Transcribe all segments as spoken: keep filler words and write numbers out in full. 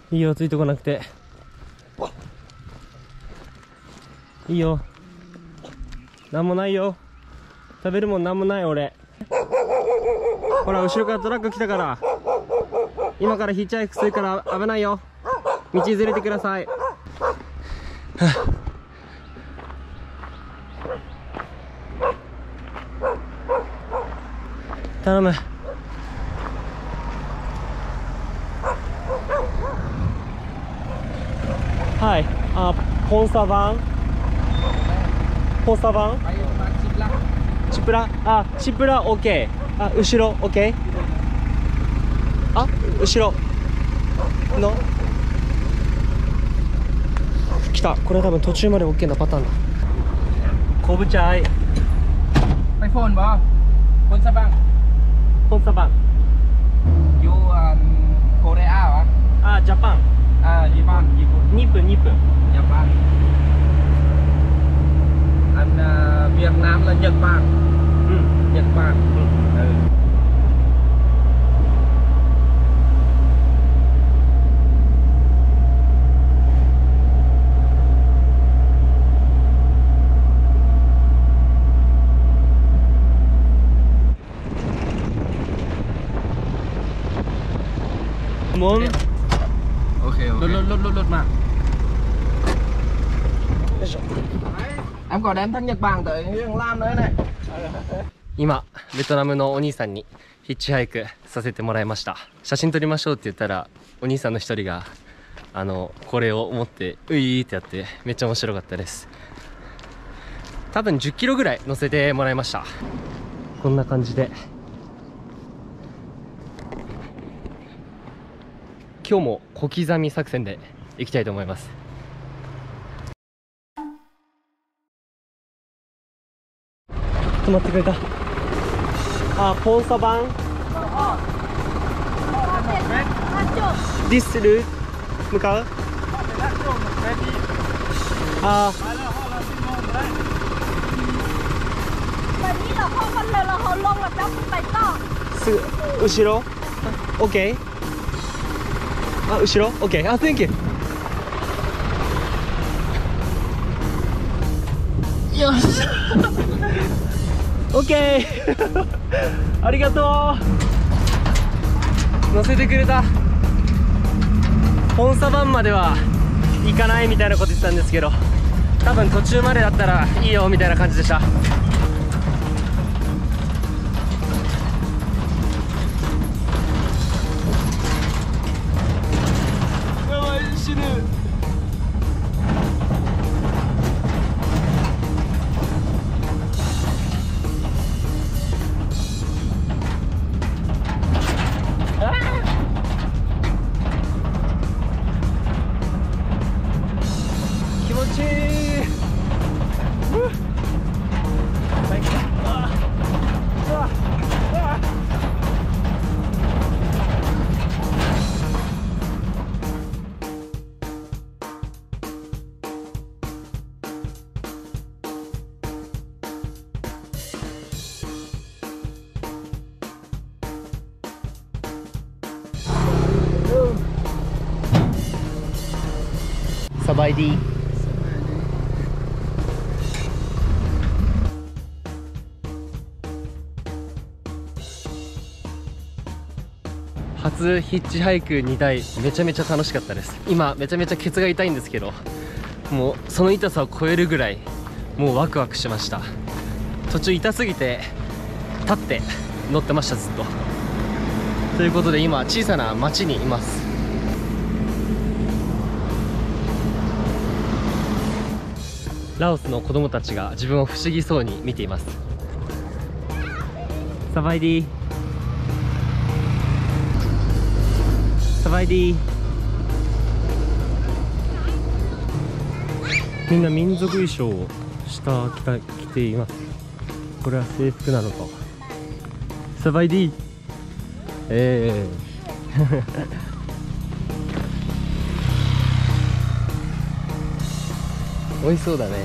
いいよ、ついてこなくて。いいよ。なんもないよ。食べるもんなんもない俺。ほら、後ろからトラック来たから。今からヒッチハイクするから危ないよ。道ずれてください。頼む。はい、あ、ポンサバンポンサバンチプラ、あ、チプラ OK。 あ、後ろ OK。 あ、後ろの来た。これ多分途中まで OK なパターンだ。コブチャイไปโฟนบ่คนซะบ้างポンサバンอยู่โคเรียวะあ、ジャパン。 あ、ญี่ปุ่นญี่ปุ่นにぷんにぷん。 ญี่ปุ่นอันเวียดนามและญี่ปุ่นอืมญี่ปุ่นเออもん。 โอเครถรถรถรถรถมาem có đem thanh Nhật Bản tới Hương Lam nữa này。 今ベトナムのお兄さんにヒッチハイクさせてもらいました。写真撮りましょうって言ったらお兄さんの一人があのこれを持ってういーってやってめっちゃ面白かったです。多分じゅっキロぐらい乗せてもらいました。こんな感じで今日も小刻み作戦でいきたいと思います。止まってくれた。あ、ポンサバンディスル向かう。あーすぐ後ろ OK。 あ、後ろ OK。 あ、Thank you。 よしOK ありがとう。乗せてくれた。ポンサバンまでは行かないみたいなこと言ってたんですけど、多分途中までだったらいいよみたいな感じでした。やばい、死ぬ。気持ちいい。最高。うわうわサバイディ。初ヒッチハイクにだいめちゃめちゃ楽しかったです。今めちゃめちゃケツが痛いんですけど、もうその痛さを超えるぐらいもうワクワクしました。途中痛すぎて立って乗ってました、ずっと。ということで今小さな町にいます。ラオスの子供たちが自分を不思議そうに見ています。サバイディサバイディ。みんな民族衣装を下着た着ています。これは制服なのか。サバイディええー美味しそうだね。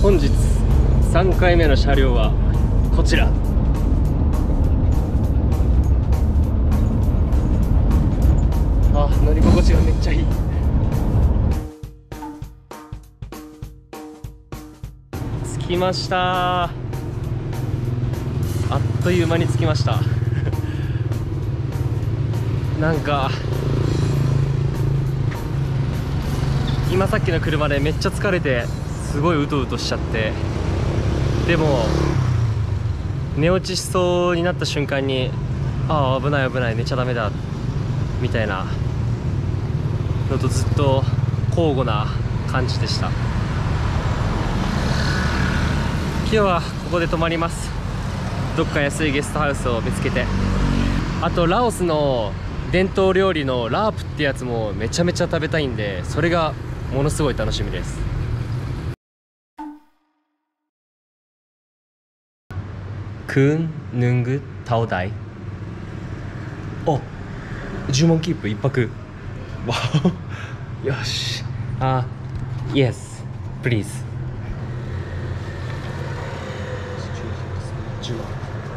本日さんかいめの車両はこちら。あ、乗り心地がめっちゃいい。着きました。あっという間に着きました。なんか今さっきの車でめっちゃ疲れてすごいうとうとしちゃって、でも寝落ちしそうになった瞬間に、ああ危ない危ない寝ちゃダメだみたいなのとずっと交互な感じでした。今日はここで泊まります。どっか安いゲストハウスを見つけて。あとラオスの伝統料理のラープってやつもめちゃめちゃ食べたいんで、それがものすごい楽しみです。クーンヌングタオダイ。お、じゅうまんキープ一泊。わよし。あ、Yes please。じゅうまん。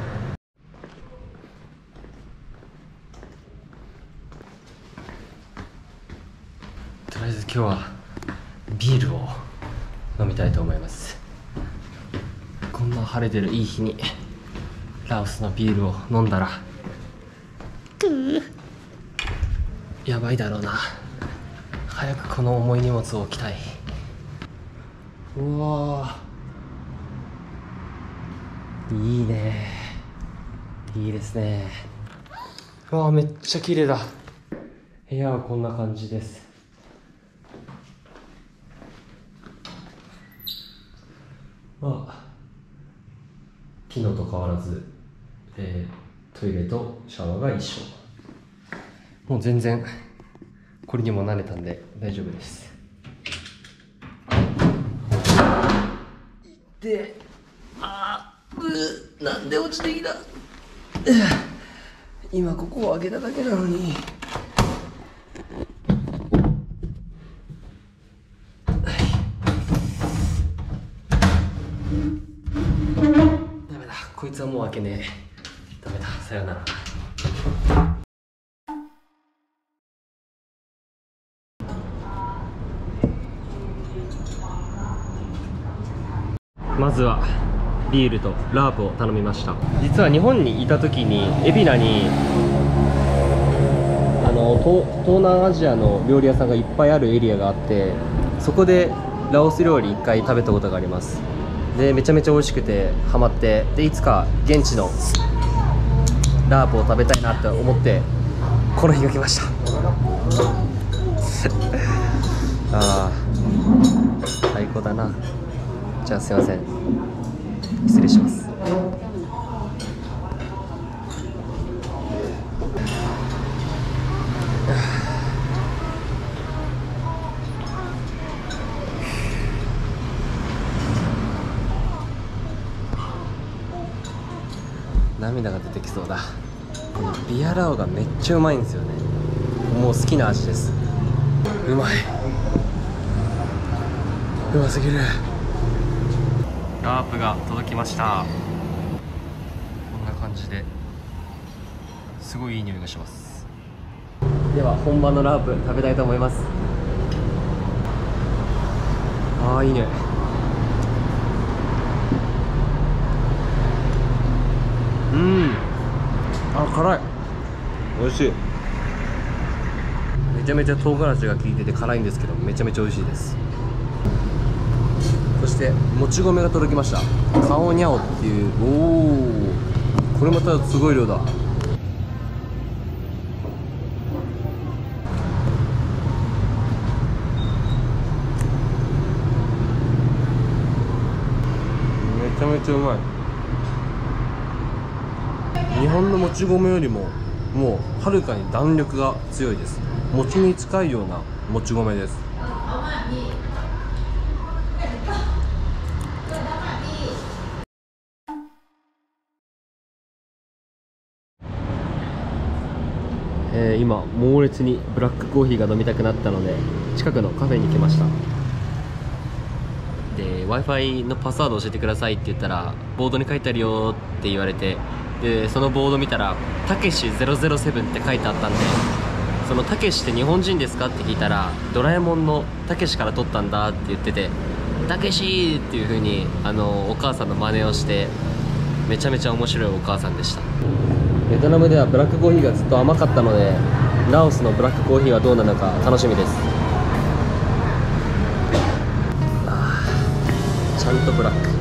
とりあえず今日はビールを飲みたいと思います。こんな晴れてるいい日にラオスのビールを飲んだらやばいだろうな。早くこの重い荷物を置きたい。うわー、いいね、いいですね。うわー、めっちゃ綺麗だ。部屋はこんな感じです。まあ昨日と変わらず、えー、トイレとシャワーが一緒。もう全然これにも慣れたんで大丈夫です。で、あー、うなんで落ちてきた。今ここを開けただけなのに。こいつはもう開けねえ。ダメだ、さよなら。まずはビールとラープを頼みました。実は日本にいた時に海老名にあの 東, 東南アジアの料理屋さんがいっぱいあるエリアがあって、そこでラオス料理いっかい食べたことがあります。でめちゃめちゃ美味しくてハマって、でいつか現地のラープを食べたいなって思ってこの日が来ました。ああ最高だな。じゃあすいません、失礼します。涙が出てきそうだ。このビアラオがめっちゃうまいんですよね。もう好きな味です。うまい、うますぎる。ラープが届きました。こんな感じですごいいい匂いがします。では本場のラープ食べたいと思います。ああいいね。うん、あ、辛い。美味しい。めちゃめちゃ唐辛子が効いてて辛いんですけど、めちゃめちゃ美味しいです。そしてもち米が届きました。カオニャオっていう、おお、これまたすごい量だ。めちゃめちゃうまい。日本のもち米よりももうはるかに弾力が強いです。餅に近いようなもち米です。えー、今猛烈にブラックコーヒーが飲みたくなったので近くのカフェに来ました。 で w i f i のパスワード教えてくださいって言ったらボードに書いてあるよって言われて、でそのボード見たらたけしゼロゼロセブンって書いてあったんで、そのたけしって日本人ですかって聞いたらドラえもんのたけしから取ったんだって言ってて、たけしっていう風にあのお母さんの真似をして、めちゃめちゃ面白いお母さんでした。ベトナムではブラックコーヒーがずっと甘かったので、ラオスのブラックコーヒーはどうなのか楽しみです。あーちゃんとブラック。